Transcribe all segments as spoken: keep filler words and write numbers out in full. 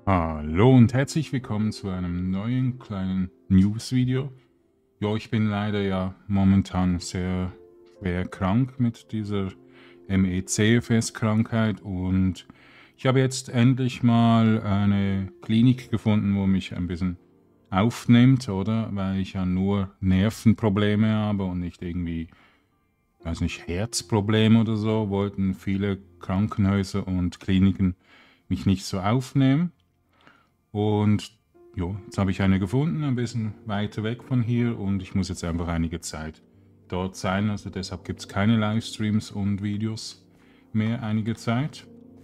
Hallo und herzlich willkommen zu einem neuen kleinen News-Video. Ja, ich bin leider ja momentan sehr schwer krank mit dieser M E C F S-Krankheit und ich habe jetzt endlich mal eine Klinik gefunden, wo mich ein bisschen aufnimmt, oder? Weil ich ja nur Nervenprobleme habe und nicht irgendwie, weiß nicht, Herzprobleme oder so, wollten viele Krankenhäuser und Kliniken mich nicht so aufnehmen. Und jo, jetzt habe ich eine gefunden, ein bisschen weiter weg von hier und ich muss jetzt einfach einige Zeit dort sein. Also deshalb gibt es keine Livestreams und Videos mehr einige Zeit.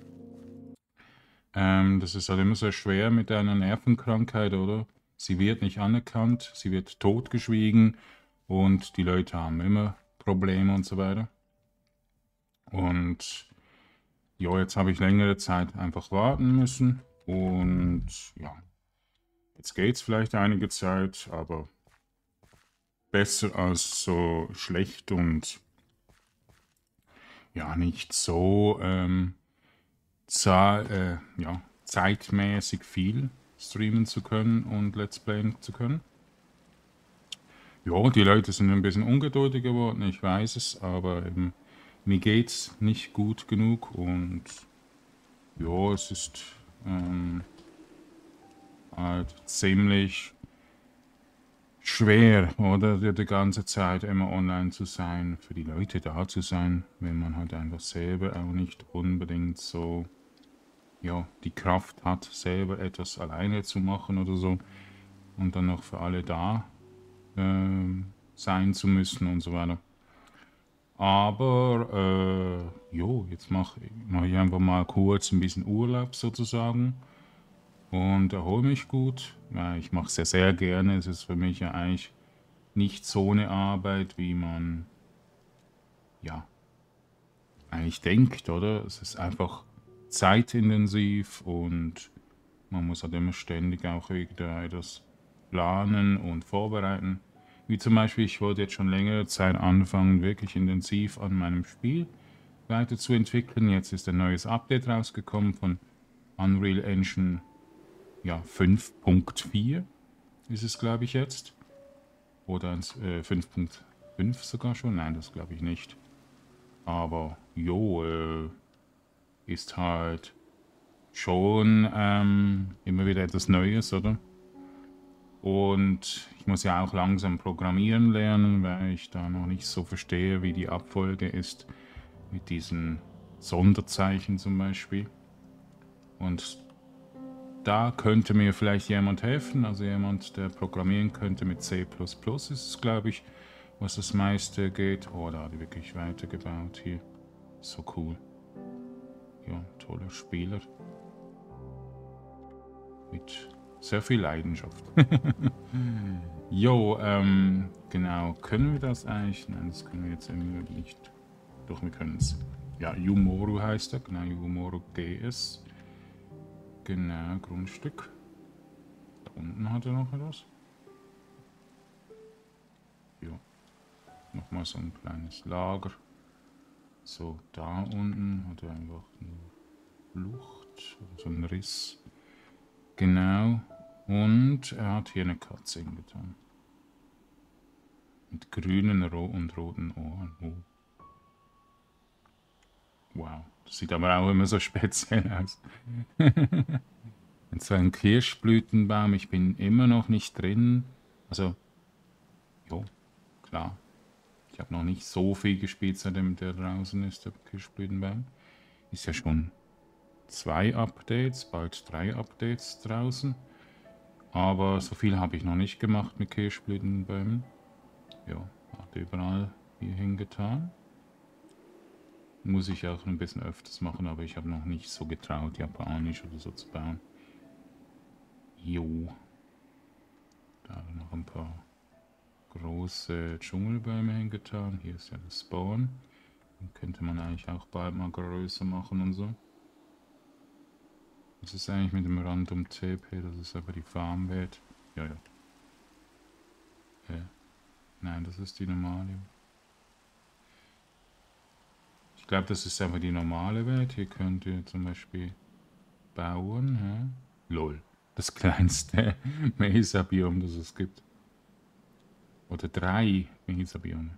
Ähm, das ist halt immer so schwer mit einer Nervenkrankheit, oder? Sie wird nicht anerkannt, sie wird totgeschwiegen und die Leute haben immer Probleme und so weiter. Und ja, jetzt habe ich längere Zeit einfach warten müssen und ja, jetzt geht es vielleicht einige Zeit, aber besser als so schlecht und ja, nicht so ähm, zahl, äh, ja, zeitmäßig viel streamen zu können und Let's Playen zu können. Ja, die Leute sind ein bisschen ungeduldig geworden, ich weiß es, aber eben, mir geht's nicht gut genug und ja, es ist ähm, halt ziemlich schwer, oder? Die, die ganze Zeit immer online zu sein, für die Leute da zu sein, wenn man halt einfach selber auch nicht unbedingt so, ja, die Kraft hat, selber etwas alleine zu machen oder so und dann noch für alle da ähm, sein zu müssen und so weiter. Aber, äh, jo, jetzt mache mach ich einfach mal kurz ein bisschen Urlaub sozusagen und erhole mich gut. Ja, ich mache es ja sehr gerne. Es ist für mich ja eigentlich nicht so eine Arbeit, wie man ja eigentlich denkt, oder? Es ist einfach zeitintensiv und man muss halt immer ständig auch wieder etwas planen und vorbereiten. Wie zum Beispiel, ich wollte jetzt schon längere Zeit anfangen, wirklich intensiv an meinem Spiel weiterzuentwickeln. Jetzt ist ein neues Update rausgekommen von Unreal Engine ja, fünf Punkt vier ist es, glaube ich, jetzt. Oder äh, fünf Punkt fünf sogar schon. Nein, das glaube ich nicht. Aber jo, äh, ist halt schon ähm, immer wieder etwas Neues, oder? Und ich muss ja auch langsam programmieren lernen, weil ich da noch nicht so verstehe, wie die Abfolge ist mit diesen Sonderzeichen zum Beispiel. Und da könnte mir vielleicht jemand helfen, also jemand, der programmieren könnte mit C plus plus ist es, glaube ich, was das meiste geht. Oh, da hat er wirklich weitergebaut hier. So cool. Ja, toller Spieler. Mit sehr viel Leidenschaft. Jo, ähm, genau. Können wir das eigentlich? Nein, das können wir jetzt irgendwie nicht. Doch, wir können es. Ja, Yumoru heißt er. Genau, Yumoru G S. Genau, Grundstück. Da unten hat er noch etwas. Ja, nochmal so ein kleines Lager. So, da unten hat er einfach eine Lucht, so einen Riss. Genau. Und er hat hier eine Katze hingetan. Mit grünen und roten Ohren. Oh. Wow. Das sieht aber auch immer so speziell aus. Und so ein Kirschblütenbaum, ich bin immer noch nicht drin. Also, jo, klar. Ich habe noch nicht so viel gespielt, seitdem der draußen ist, der Kirschblütenbaum. Ist ja schon zwei Updates, bald drei Updates draußen. Aber so viel habe ich noch nicht gemacht mit Kirschblütenbäumen. Ja, hat überall hier hingetan. Muss ich auch ein bisschen öfters machen, aber ich habe noch nicht so getraut, japanisch oder so zu bauen. Jo. Da noch ein paar große Dschungelbäume hingetan. Hier ist ja das Spawn. Den könnte man eigentlich auch bald mal größer machen und so. Was ist eigentlich mit dem Random T P? Das ist aber die Farmwelt. Ja, ja. Äh, nein, das ist die normale. Ich glaube, das ist einfach die normale Welt. Hier könnt ihr zum Beispiel bauen. Ja? Lol. Das kleinste Mesa-Biom, das es gibt. Oder drei Mesa-Biome.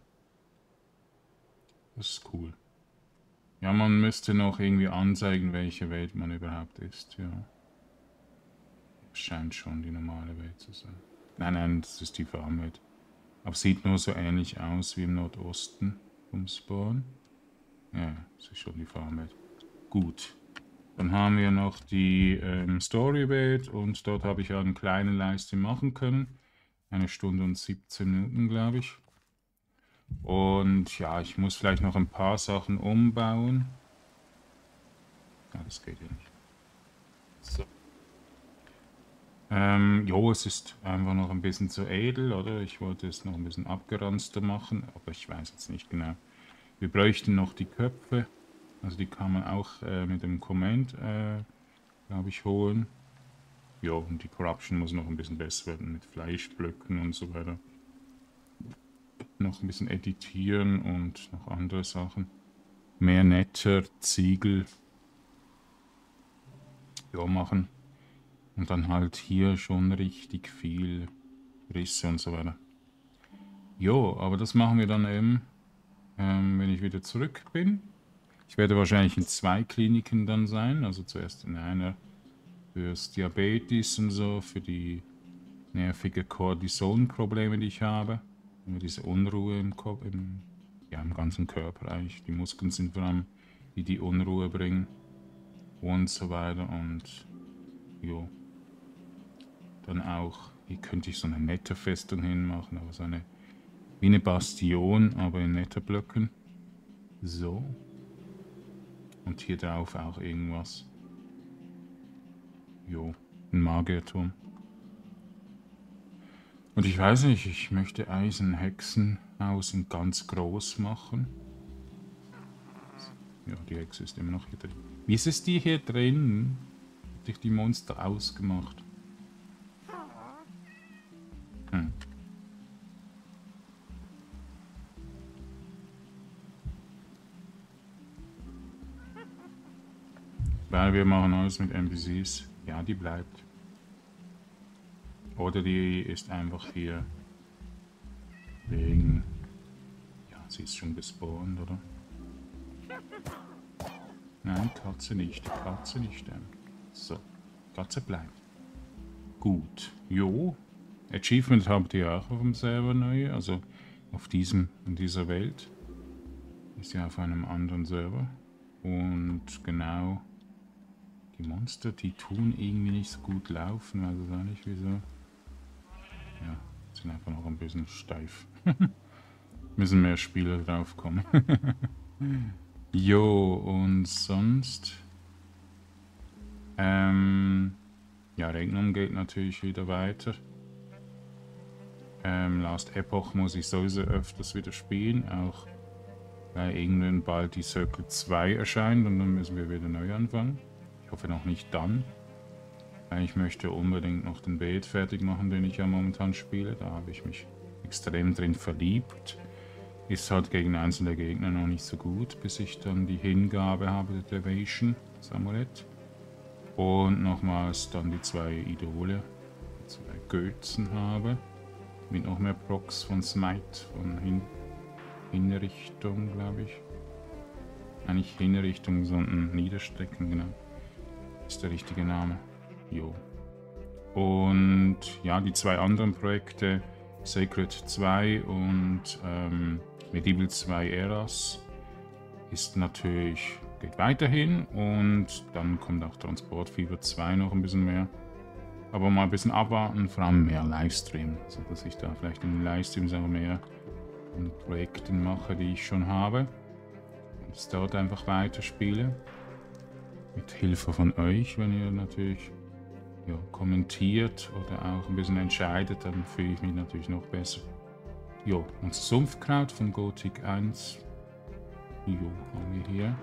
Das ist cool. Ja, man müsste noch irgendwie anzeigen, welche Welt man überhaupt ist, ja. Scheint schon die normale Welt zu sein. Nein, nein, das ist die Farmwelt. Aber sieht nur so ähnlich aus wie im Nordosten vom Spawn. Ja, das ist schon die Farmwelt. Gut. Dann haben wir noch die ähm, Storywelt und dort habe ich ja eine kleine Leiste machen können. Eine Stunde und siebzehn Minuten, glaube ich. Und ja, ich muss vielleicht noch ein paar Sachen umbauen. Ja, das geht ja nicht. So. Ähm, jo, es ist einfach noch ein bisschen zu edel, oder? Ich wollte es noch ein bisschen abgeranzter machen, aber ich weiß jetzt nicht genau. Wir bräuchten noch die Köpfe. Also die kann man auch äh, mit dem Command, äh, glaube ich, holen. Ja, und die Corruption muss noch ein bisschen besser werden mit Fleischblöcken und so weiter. Noch ein bisschen editieren und noch andere Sachen. Mehr Netter, Ziegel. Ja, machen. Und dann halt hier schon richtig viel Risse und so weiter. Jo, aber das machen wir dann eben, ähm, wenn ich wieder zurück bin. Ich werde wahrscheinlich in zwei Kliniken dann sein. Also zuerst in einer fürs Diabetes und so, für die nervige Cortison-Probleme, die ich habe. Immer diese Unruhe im Kopf, im, ja, im ganzen Körper eigentlich. Die Muskeln sind vor allem, die die Unruhe bringen und so weiter. Und jo, dann auch, hier könnte ich so eine Netterfestung hinmachen, aber so eine, wie eine Bastion, aber in Netterblöcken. So. Und hier drauf auch irgendwas. Jo, ein Magierturm. Und ich weiß nicht, ich möchte Eisenhexenhaus in ganz groß machen. Ja, die Hexe ist immer noch hier drin. Wie ist es die hier drin? Hat dich die Monster ausgemacht? Hm. Weil wir machen alles mit N P Cs. Ja, die bleibt. Oder die ist einfach hier wegen... Ja, sie ist schon gespawnt, oder? Nein, Katze nicht. Die Katze nicht sterben. So, Katze bleibt. Gut. Jo. Achievement habt ihr auch auf dem Server neu. Also auf diesem, in dieser Welt. Ist ja auf einem anderen Server. Und genau... Die Monster, die tun irgendwie nicht so gut laufen. Also gar nicht wieso. Ja, sind einfach noch ein bisschen steif. Müssen mehr Spieler drauf kommen. Jo, und sonst? Ähm, ja, Regnum geht natürlich wieder weiter. Ähm, Last Epoch muss ich sowieso öfters wieder spielen, auch weil irgendwann bald die Circle zwei erscheint und dann müssen wir wieder neu anfangen. Ich hoffe noch nicht dann. Weil ich möchte unbedingt noch den Beet fertig machen, den ich ja momentan spiele. Da habe ich mich extrem drin verliebt. Ist halt gegen einzelne Gegner noch nicht so gut, bis ich dann die Hingabe habe, der Deviation, das Amulett. Und nochmals dann die zwei Idole, die zwei Götzen habe. Mit noch mehr Procs von Smite, von Hin Hinrichtung, glaube ich. Nein, nicht Hinrichtung, sondern Niederstrecken, genau. Ist der richtige Name. Jo. Und ja, die zwei anderen Projekte, Sacred zwei und ähm, Medieval zwei Eras, ist natürlich, geht weiterhin und dann kommt auch Transport Fever zwei noch ein bisschen mehr. Aber mal ein bisschen abwarten, vor allem mehr Livestream, so dass ich da vielleicht in den Livestreams auch mehr an Projekten mache, die ich schon habe. Und es dort einfach weiterspiele. Mit Hilfe von euch, wenn ihr natürlich ja, kommentiert oder auch ein bisschen entscheidet, dann fühle ich mich natürlich noch besser. Jo, unser Sumpfkraut von Gothic eins. Jo, haben wir hier.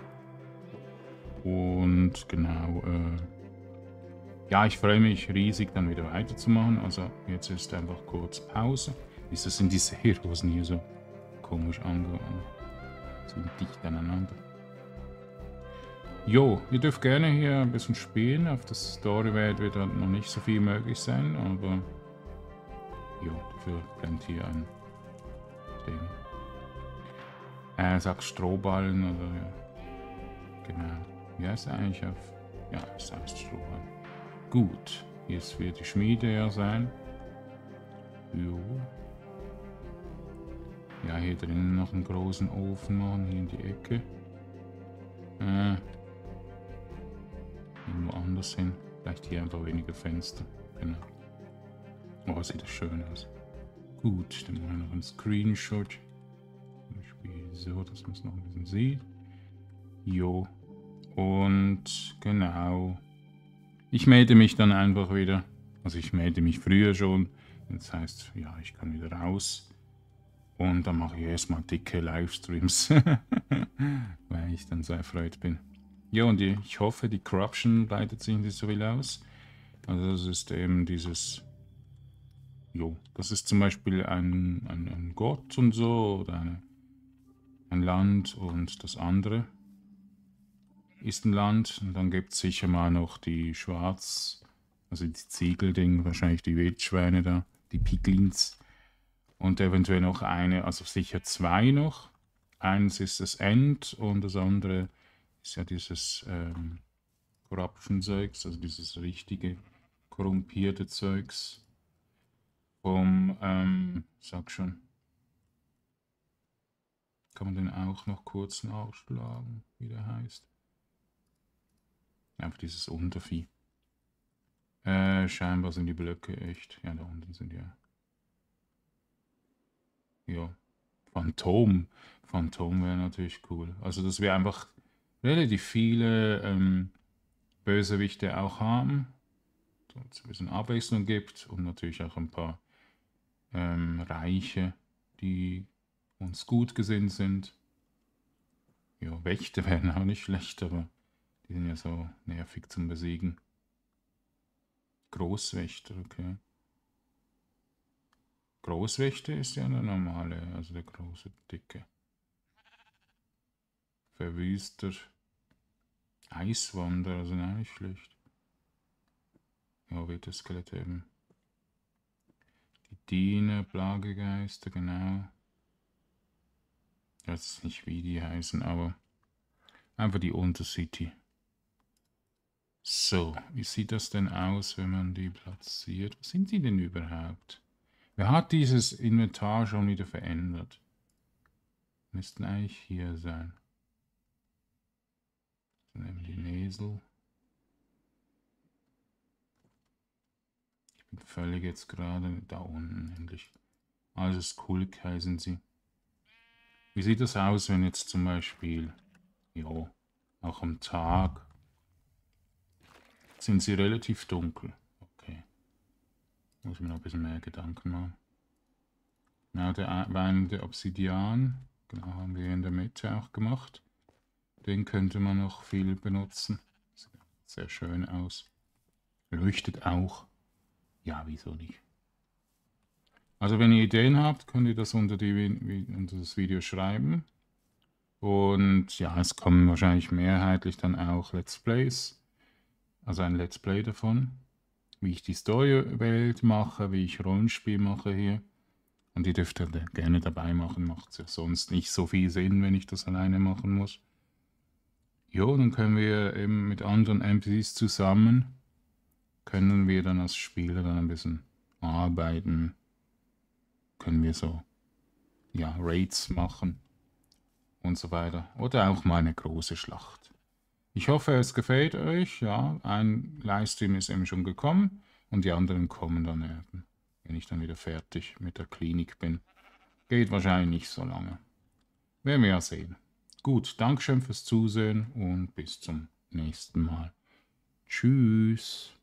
Und genau, äh, ja, ich freue mich riesig, dann wieder weiterzumachen. Also jetzt ist einfach kurz Pause. Wieso sind diese Heroes hier so komisch angeordnet? So dicht aneinander. Jo, ihr dürft gerne hier ein bisschen spielen. Auf der Story-Welt wird halt noch nicht so viel möglich sein, aber jo, dafür brennt hier ein Ding. Er sagt Strohballen oder ja. Genau. Wie heißt er eigentlich auf? Ja, es heißt Strohballen. Gut, jetzt wird die Schmiede ja sein. Jo. Ja, hier drinnen noch einen großen Ofen machen, hier in die Ecke. Äh. Irgendwo anders hin. Vielleicht hier einfach weniger Fenster. Genau. Oh, sieht das schön aus. Gut, dann machen wir noch einen Screenshot. Zum Beispiel so, dass man es noch ein bisschen sieht. Jo. Und genau. Ich melde mich dann einfach wieder. Also ich melde mich früher schon. Das heißt, ja, ich kann wieder raus. Und dann mache ich erstmal dicke Livestreams. Weil ich dann so erfreut bin. Ja, und ich hoffe, die Corruption breitet sich nicht so viel aus. Also das ist eben dieses... Jo, das ist zum Beispiel ein, ein, ein Gott und so. Oder eine, ein Land und das andere ist ein Land. Und dann gibt es sicher mal noch die Schwarz... Also die Ziegelding, wahrscheinlich die Wildschweine da. Die Piglins. Und eventuell noch eine, also sicher zwei noch. Eins ist das End und das andere ist ja dieses ähm, Corruption-Zeugs, also dieses richtige korrumpierte Zeugs vom, ähm, sag schon, kann man den auch noch kurz nachschlagen, wie der heißt. Einfach dieses Untervieh. Äh, scheinbar sind die Blöcke echt, ja, da unten sind ja. Ja, Phantom. Phantom wäre natürlich cool. Also, dass wir einfach relativ viele ähm, Bösewichte auch haben. Dass es ein bisschen Abwechslung gibt und natürlich auch ein paar ähm, Reiche, die uns gut gesinnt sind. Ja, Wächter wären auch nicht schlecht, aber die sind ja so nervig zum Besiegen. Großwächter, okay. Großwächter ist ja der normale, also der große, dicke. Verwüster. Eiswanderer sind auch nicht schlecht. Ja, Wetterskelette eben. Die Diener, Plagegeister, genau. Ich weiß nicht, wie die heißen, aber einfach die Untercity. So, wie sieht das denn aus, wenn man die platziert? Was sind die denn überhaupt? Wer hat dieses Inventar schon wieder verändert? Müssten eigentlich hier sein. Dann nehmen wir die Nesel. Ich bin völlig jetzt gerade da unten endlich. Also Skulk heißen sie. Wie sieht das aus, wenn jetzt zum Beispiel, ja, auch am Tag sind sie relativ dunkel? Okay. Muss ich mir noch ein bisschen mehr Gedanken machen. Na, der weinende Obsidian, genau, haben wir in der Mitte auch gemacht. Den könnte man noch viel benutzen. Sieht sehr schön aus. Leuchtet auch. Ja, wieso nicht? Also wenn ihr Ideen habt, könnt ihr das unter, die, unter das Video schreiben. Und ja, es kommen wahrscheinlich mehrheitlich dann auch Let's Plays. Also ein Let's Play davon. Wie ich die Story-Welt mache, wie ich Rollenspiel mache hier. Und ihr dürft halt gerne dabei machen. Macht ja sonst nicht so viel Sinn, wenn ich das alleine machen muss. Jo, dann können wir eben mit anderen N P Cs zusammen, können wir dann als Spieler dann ein bisschen arbeiten. Können wir so, ja, Raids machen und so weiter. Oder auch mal eine große Schlacht. Ich hoffe, es gefällt euch. Ja, ein Livestream ist eben schon gekommen und die anderen kommen dann eben, wenn ich dann wieder fertig mit der Klinik bin. Geht wahrscheinlich nicht so lange. Werden wir ja sehen. Gut, Dankeschön fürs Zusehen und bis zum nächsten Mal. Tschüss.